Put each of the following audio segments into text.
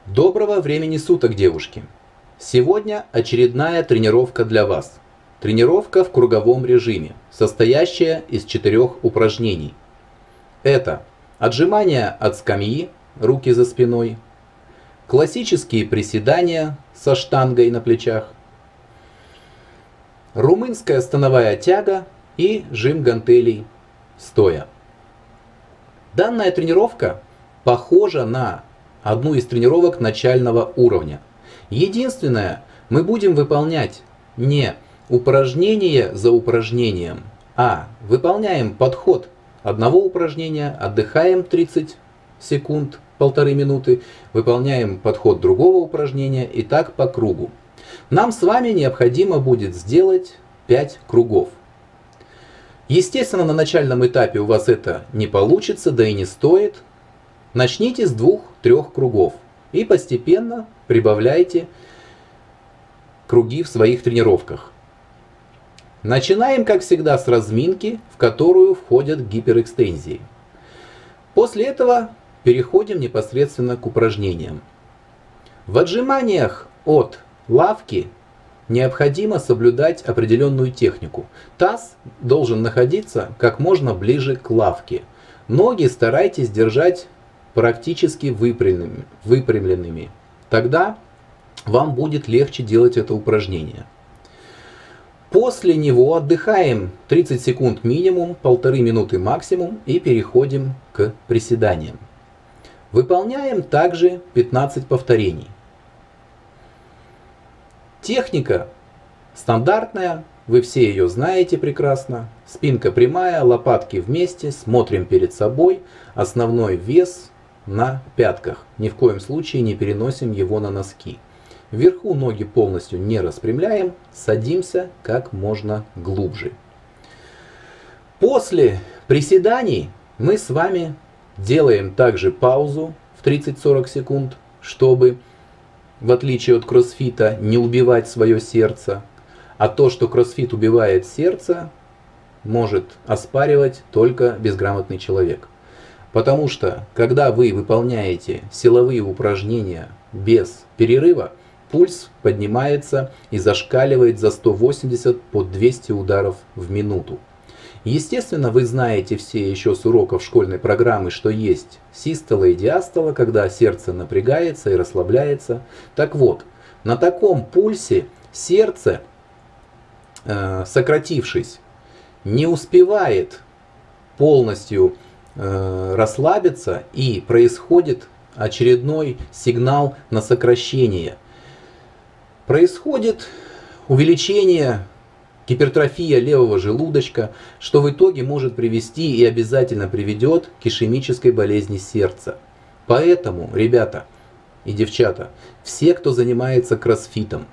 Доброго времени суток, девушки! Сегодня очередная тренировка для вас. Тренировка в круговом режиме, состоящая из 4 упражнений. Это отжимания от скамьи, руки за спиной, классические приседания со штангой на плечах, румынская становая тяга и жим гантелей стоя. Данная тренировка похожа на одну из тренировок начального уровня. Единственное, мы будем выполнять не упражнение за упражнением, а выполняем подход одного упражнения, отдыхаем 30 секунд, 1,5 минуты, выполняем подход другого упражнения и так по кругу. Нам с вами необходимо будет сделать 5 кругов. Естественно, на начальном этапе у вас это не получится, да и не стоит. Начните с 2-3 кругов и постепенно прибавляйте круги в своих тренировках. Начинаем, как всегда, с разминки, в которую входят гиперэкстензии. После этого переходим непосредственно к упражнениям. В отжиманиях от лавки необходимо соблюдать определенную технику. Таз должен находиться как можно ближе к лавке. Ноги старайтесь держать практически выпрямленными. Тогда вам будет легче делать это упражнение. После него отдыхаем 30 секунд минимум, 1,5 минуты максимум и переходим к приседаниям. Выполняем также 15 повторений. Техника стандартная, вы все ее знаете прекрасно. Спинка прямая, лопатки вместе, смотрим перед собой, основной вес на пятках. Ни в коем случае не переносим его на носки. Вверху ноги полностью не распрямляем, садимся как можно глубже. После приседаний мы с вами делаем также паузу в 30-40 секунд, чтобы, в отличие от кроссфита, не убивать свое сердце. А то, что кроссфит убивает сердце, может оспаривать только безграмотный человек. Потому что, когда вы выполняете силовые упражнения без перерыва, пульс поднимается и зашкаливает за 180 по 200 ударов в минуту. Естественно, вы знаете все еще с уроков школьной программы, что есть систола и диастола, когда сердце напрягается и расслабляется. Так вот, на таком пульсе сердце, сократившись, не успевает полностью расслабиться, и происходит очередной сигнал на сокращение. Происходит увеличение, гипертрофия левого желудочка, что в итоге может привести и обязательно приведет к ишемической болезни сердца. Поэтому, ребята и девчата, все, кто занимается кроссфитом,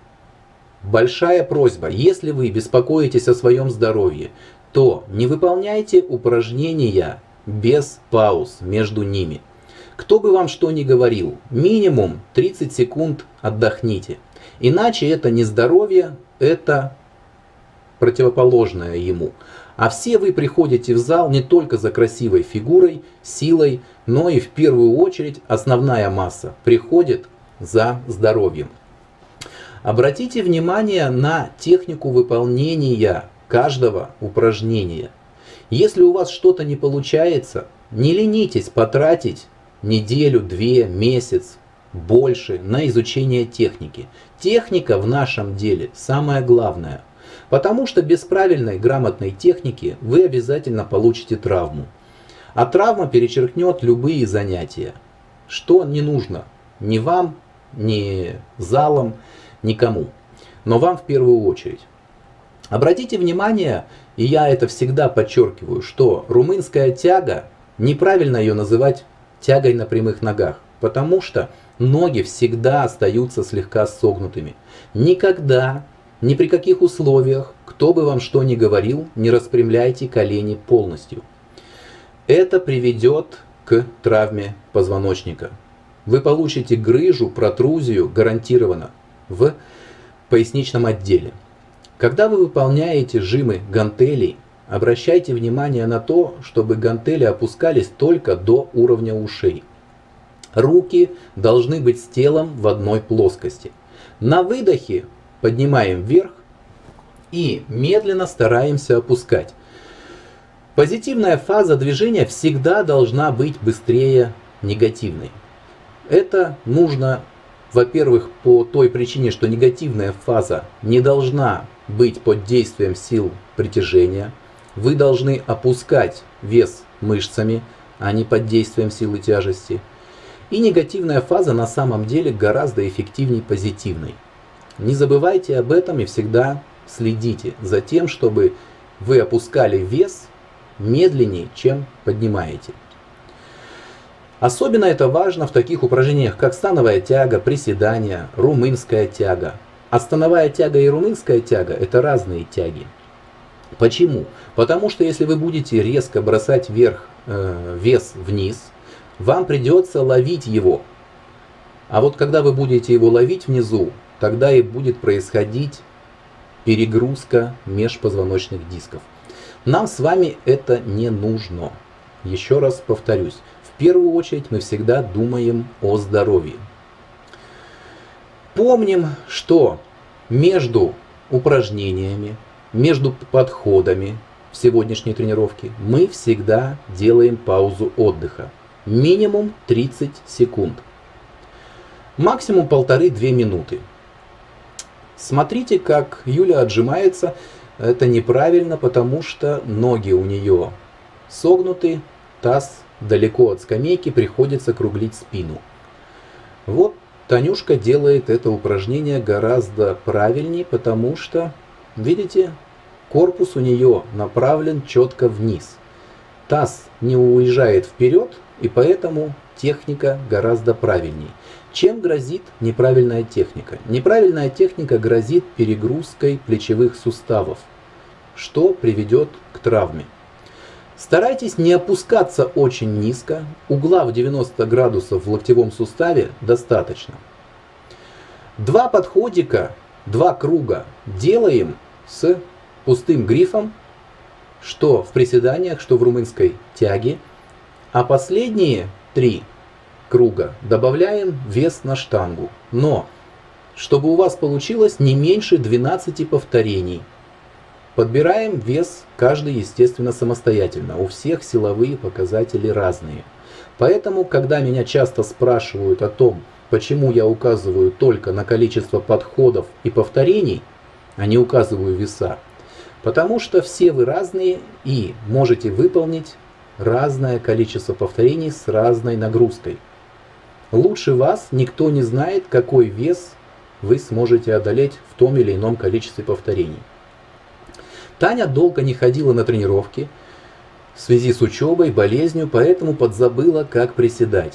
большая просьба, если вы беспокоитесь о своем здоровье, то не выполняйте упражнения без пауз между ними. Кто бы вам что ни говорил, минимум 30 секунд отдохните. Иначе это не здоровье, это противоположное ему. А все вы приходите в зал не только за красивой фигурой, силой, но и в первую очередь основная масса приходит за здоровьем. Обратите внимание на технику выполнения каждого упражнения. Если у вас что-то не получается, не ленитесь потратить неделю, 2, месяц, больше на изучение техники. Техника в нашем деле самое главное. Потому что без правильной, грамотной техники вы обязательно получите травму. А травма перечеркнет любые занятия. Что не нужно ни вам, ни залам, никому. Но вам в первую очередь. Обратите внимание, и я это всегда подчеркиваю, что румынская тяга, неправильно ее называть тягой на прямых ногах, потому что ноги всегда остаются слегка согнутыми. Никогда, ни при каких условиях, кто бы вам что ни говорил, не распрямляйте колени полностью. Это приведет к травме позвоночника. Вы получите грыжу, протрузию гарантированно в поясничном отделе. Когда вы выполняете жимы гантелей, обращайте внимание на то, чтобы гантели опускались только до уровня ушей. Руки должны быть с телом в одной плоскости. На выдохе поднимаем вверх и медленно стараемся опускать. Позитивная фаза движения всегда должна быть быстрее негативной. Это нужно, во-первых, по той причине, что негативная фаза не должна быть под действием сил притяжения. Вы должны опускать вес мышцами, а не под действием силы тяжести. И негативная фаза на самом деле гораздо эффективнее позитивной. Не забывайте об этом и всегда следите за тем, чтобы вы опускали вес медленнее, чем поднимаете. Особенно это важно в таких упражнениях, как становая тяга, приседания, румынская тяга. А становая тяга и румынская тяга – это разные тяги. Почему? Потому что если вы будете резко бросать вес вниз, вам придется ловить его. А вот когда вы будете его ловить внизу, тогда и будет происходить перегрузка межпозвоночных дисков. Нам с вами это не нужно. Еще раз повторюсь. В первую очередь мы всегда думаем о здоровье. Помним, что между упражнениями, между подходами в сегодняшней тренировке мы всегда делаем паузу отдыха. Минимум 30 секунд. Максимум 1,5-2 минуты. Смотрите, как Юля отжимается. Это неправильно, потому что ноги у нее согнуты, таз далеко от скамейки, приходится круглить спину. Вот Танюшка делает это упражнение гораздо правильнее, потому что, видите, корпус у нее направлен четко вниз. Таз не уезжает вперед, и поэтому техника гораздо правильнее. Чем грозит неправильная техника? Неправильная техника грозит перегрузкой плечевых суставов, что приведет к травме. Старайтесь не опускаться очень низко, угла в 90 градусов в локтевом суставе достаточно. 2 подходика, 2 круга делаем с пустым грифом, что в приседаниях, что в румынской тяге, а последние 3 круга добавляем вес на штангу. Но, чтобы у вас получилось не меньше 12 повторений. Подбираем вес каждый, естественно, самостоятельно. У всех силовые показатели разные. Поэтому, когда меня часто спрашивают о том, почему я указываю только на количество подходов и повторений, а не указываю веса, потому что все вы разные и можете выполнить разное количество повторений с разной нагрузкой. Лучше вас никто не знает, какой вес вы сможете одолеть в том или ином количестве повторений. Таня долго не ходила на тренировки в связи с учебой, болезнью, поэтому подзабыла, как приседать.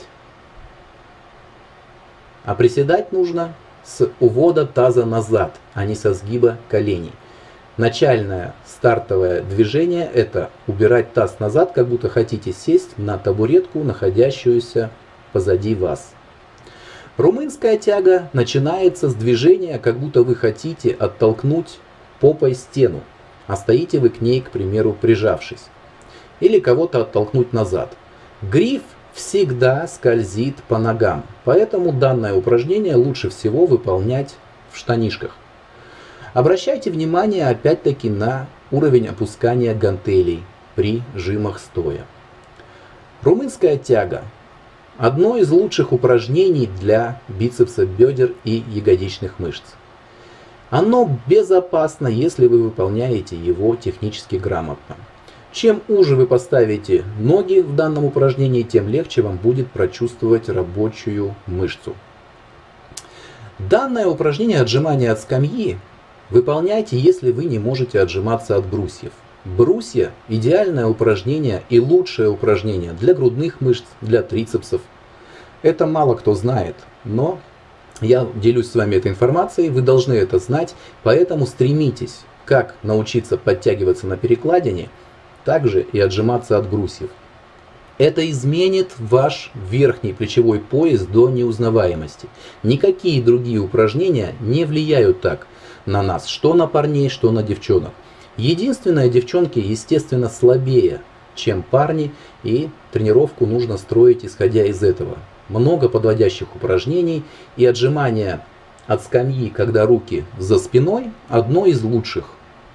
А приседать нужно с увода таза назад, а не со сгиба коленей. Начальное стартовое движение – это убирать таз назад, как будто хотите сесть на табуретку, находящуюся позади вас. Румынская тяга начинается с движения, как будто вы хотите оттолкнуть попой стену, а стоите вы к ней, к примеру, прижавшись. Или кого-то оттолкнуть назад. Гриф всегда скользит по ногам, поэтому данное упражнение лучше всего выполнять в штанишках. Обращайте внимание опять-таки на уровень опускания гантелей при жимах стоя. Румынская тяга – одно из лучших упражнений для бицепса, бедер и ягодичных мышц. Оно безопасно, если вы выполняете его технически грамотно. Чем уже вы поставите ноги в данном упражнении, тем легче вам будет прочувствовать рабочую мышцу. Данное упражнение отжимания от скамьи выполняйте, если вы не можете отжиматься от брусьев. Брусья – идеальное упражнение и лучшее упражнение для грудных мышц, для трицепсов. Это мало кто знает, но я делюсь с вами этой информацией, вы должны это знать, поэтому стремитесь как научиться подтягиваться на перекладине, так же и отжиматься от брусьев. Это изменит ваш верхний плечевой пояс до неузнаваемости. Никакие другие упражнения не влияют так на нас, что на парней, что на девчонок. Единственное, девчонки, естественно, слабее, чем парни, и тренировку нужно строить исходя из этого. много подводящих упражнений, и отжимания от скамьи, когда руки за спиной, одно из лучших.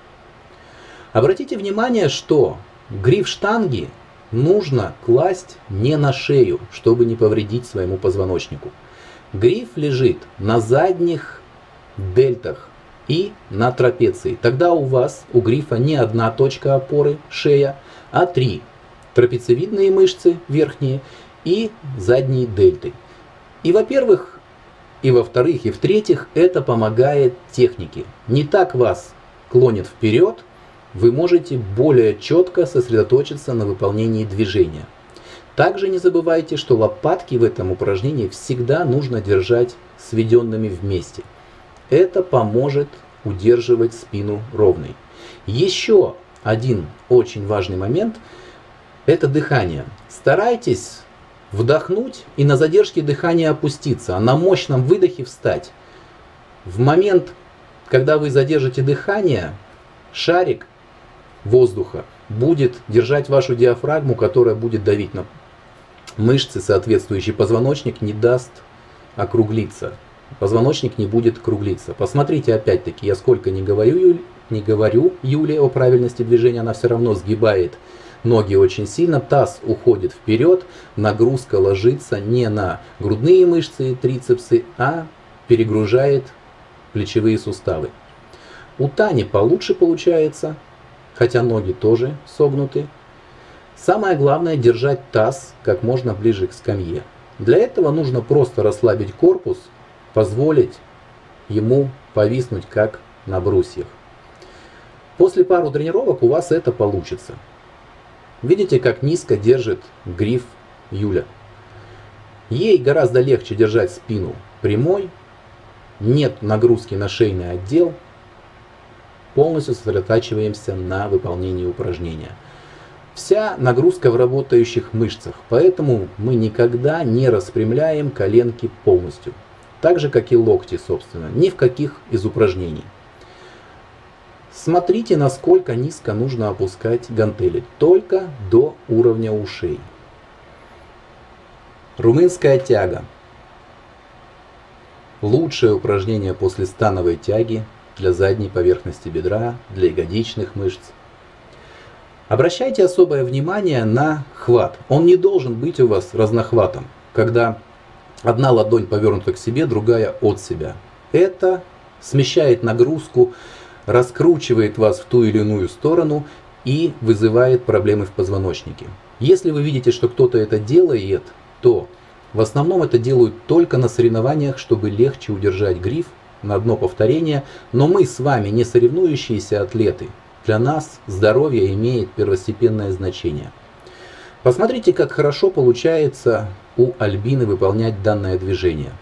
Обратите внимание, что гриф штанги нужно класть не на шею, чтобы не повредить своему позвоночнику. Гриф лежит на задних дельтах и на трапеции. Тогда у вас, у грифа, не одна точка опоры, шея, а три. Трапециевидные мышцы верхние и задние дельты. И во-первых, и во-вторых, и в-третьих, это помогает технике. Не так вас клонит вперед, вы можете более четко сосредоточиться на выполнении движения. Также не забывайте, что лопатки в этом упражнении всегда нужно держать сведенными вместе. Это поможет удерживать спину ровной. Еще один очень важный момент – это дыхание. Старайтесь вдохнуть и на задержке дыхания опуститься, а на мощном выдохе встать. В момент, когда вы задержите дыхание, шарик воздуха будет держать вашу диафрагму, которая будет давить на мышцы, соответствующий позвоночник не даст округлиться. Позвоночник не будет круглиться. Посмотрите, опять-таки, я сколько не говорю Юле о правильности движения, она все равно сгибает ноги очень сильно, таз уходит вперед, нагрузка ложится не на грудные мышцы и трицепсы, а перегружает плечевые суставы. У Тани получше получается, хотя ноги тоже согнуты. Самое главное — держать таз как можно ближе к скамье. Для этого нужно просто расслабить корпус, позволить ему повиснуть как на брусьях. После пару тренировок у вас это получится. Видите, как низко держит гриф Юля. Ей гораздо легче держать спину прямой, нет нагрузки на шейный отдел. Полностью сосредотачиваемся на выполнении упражнения. Вся нагрузка в работающих мышцах, поэтому мы никогда не распрямляем коленки полностью. Так же, как и локти, собственно, ни в каких из упражнений. Смотрите, насколько низко нужно опускать гантели, только до уровня ушей. Румынская тяга. Лучшее упражнение после становой тяги для задней поверхности бедра, для ягодичных мышц. Обращайте особое внимание на хват. Он не должен быть у вас разнохватом, когда одна ладонь повернута к себе, другая от себя. Это смещает нагрузку, раскручивает вас в ту или иную сторону и вызывает проблемы в позвоночнике. Если вы видите, что кто-то это делает, то в основном это делают только на соревнованиях, чтобы легче удержать гриф на одно повторение, но мы с вами не соревнующиеся атлеты. Для нас здоровье имеет первостепенное значение. Посмотрите, как хорошо получается у Альбины выполнять данное движение.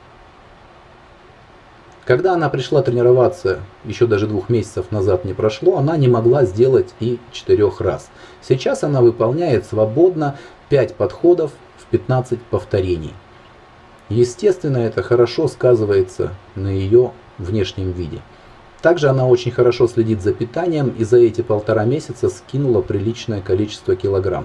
Когда она пришла тренироваться, еще даже 2 месяцев назад не прошло, она не могла сделать и 4 раз. Сейчас она выполняет свободно 5 подходов в 15 повторений. Естественно, это хорошо сказывается на ее внешнем виде. Также она очень хорошо следит за питанием и за эти 1,5 месяца скинула приличное количество килограмм.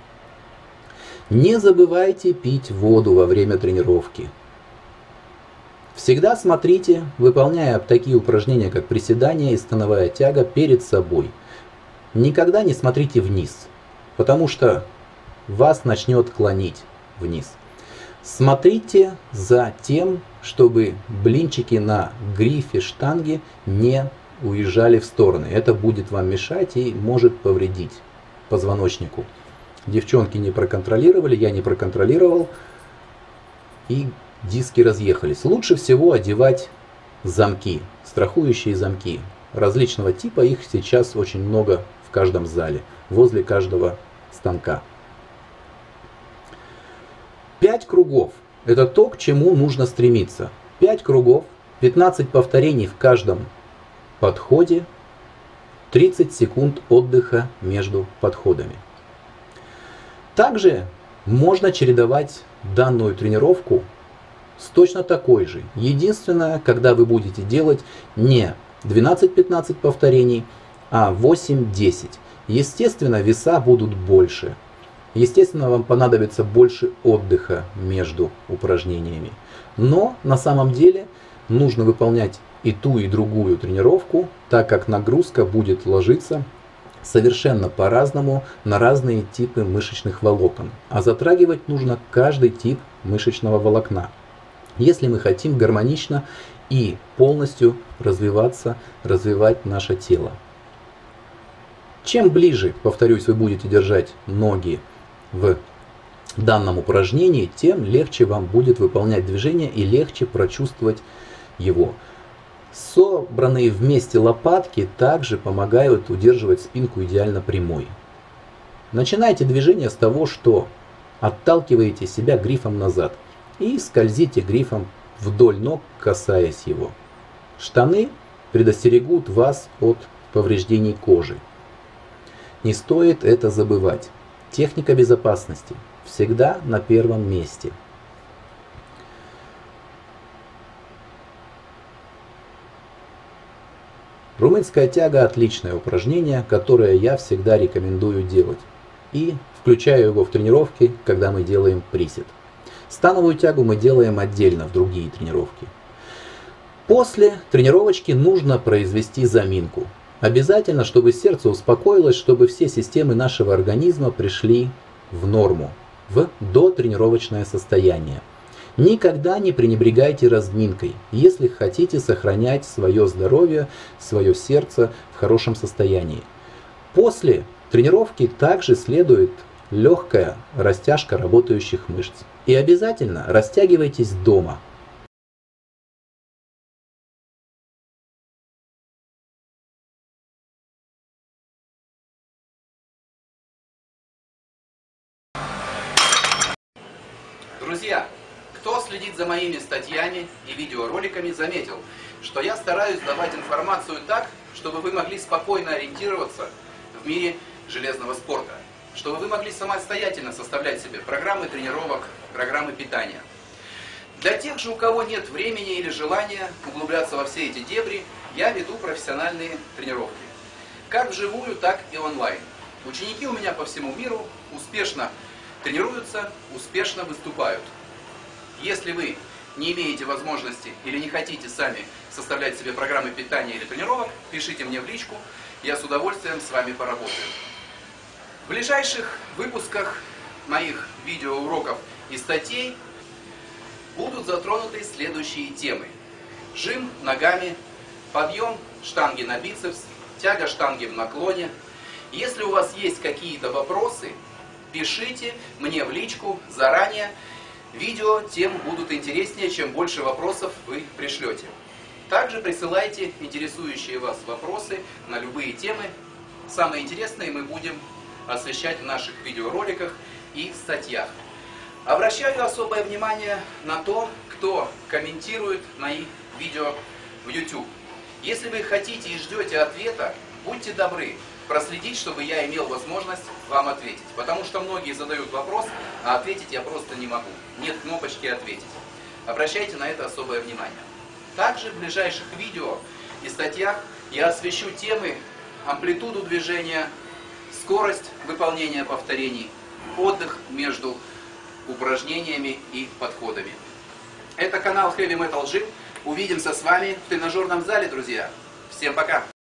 Не забывайте пить воду во время тренировки. Всегда смотрите, выполняя такие упражнения, как приседания и становая тяга, перед собой. Никогда не смотрите вниз, потому что вас начнет клонить вниз. Смотрите за тем, чтобы блинчики на грифе штанги не уезжали в стороны. Это будет вам мешать и может повредить позвоночнику. Девчонки не проконтролировали, я не проконтролировал, и диски разъехались. Лучше всего одевать замки, страхующие замки. Различного типа, их сейчас очень много в каждом зале, возле каждого станка. 5 кругов – это то, к чему нужно стремиться. 5 кругов, 15 повторений в каждом подходе, 30 секунд отдыха между подходами. Также можно чередовать данную тренировку с точно такой же. Единственное, когда вы будете делать не 12-15 повторений, а 8-10. Естественно, веса будут больше. Естественно, вам понадобится больше отдыха между упражнениями. Но на самом деле нужно выполнять и ту, и другую тренировку, так как нагрузка будет ложиться совершенно по-разному на разные типы мышечных волокон. А затрагивать нужно каждый тип мышечного волокна, если мы хотим гармонично и полностью развивать наше тело. Чем ближе, повторюсь, вы будете держать ноги в данном упражнении, тем легче вам будет выполнять движение и легче прочувствовать его. Собранные вместе лопатки также помогают удерживать спинку идеально прямой. Начинайте движение с того, что отталкиваете себя грифом назад и скользите грифом вдоль ног, касаясь его. Штаны предостерегут вас от повреждений кожи. Не стоит это забывать. Техника безопасности всегда на первом месте. Румынская тяга – отличное упражнение, которое я всегда рекомендую делать. И включаю его в тренировки, когда мы делаем присед. Становую тягу мы делаем отдельно в другие тренировки. После тренировочки нужно произвести заминку. Обязательно, чтобы сердце успокоилось, чтобы все системы нашего организма пришли в норму, в дотренировочное состояние. Никогда не пренебрегайте разминкой, если хотите сохранять свое здоровье, свое сердце в хорошем состоянии. После тренировки также следует легкая растяжка работающих мышц. И обязательно растягивайтесь дома. Друзья, кто следит за моими статьями и видеороликами, заметил, что я стараюсь давать информацию так, чтобы вы могли спокойно ориентироваться в мире железного спорта, чтобы вы могли самостоятельно составлять себе программы тренировок, программы питания. Для тех же, у кого нет времени или желания углубляться во все эти дебри, я веду профессиональные тренировки. Как вживую, так и онлайн. Ученики у меня по всему миру успешно тренируются, успешно выступают. Если вы не имеете возможности или не хотите сами составлять себе программы питания или тренировок, пишите мне в личку, я с удовольствием с вами поработаю. В ближайших выпусках моих видеоуроков и статей будут затронуты следующие темы. Жим ногами, подъем штанги на бицепс, тяга штанги в наклоне. Если у вас есть какие-то вопросы, пишите мне в личку заранее. Видео тем будут интереснее, чем больше вопросов вы пришлете. Также присылайте интересующие вас вопросы на любые темы. Самые интересные мы будем освещать в наших видеороликах и статьях. Обращаю особое внимание на то, кто комментирует мои видео в YouTube. Если вы хотите и ждете ответа, будьте добры проследить, чтобы я имел возможность вам ответить. Потому что многие задают вопрос, а ответить я просто не могу. Нет кнопочки «Ответить». Обращайте на это особое внимание. Также в ближайших видео и статьях я освещу темы амплитуду движения, скорость выполнения повторений, отдых между упражнениями и подходами. Это канал Heavy Metal Gym. Увидимся с вами в тренажерном зале, друзья. Всем пока!